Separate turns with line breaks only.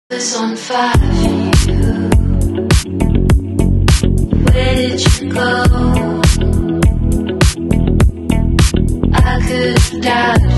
was on fire for you. Where did you go? I could have died.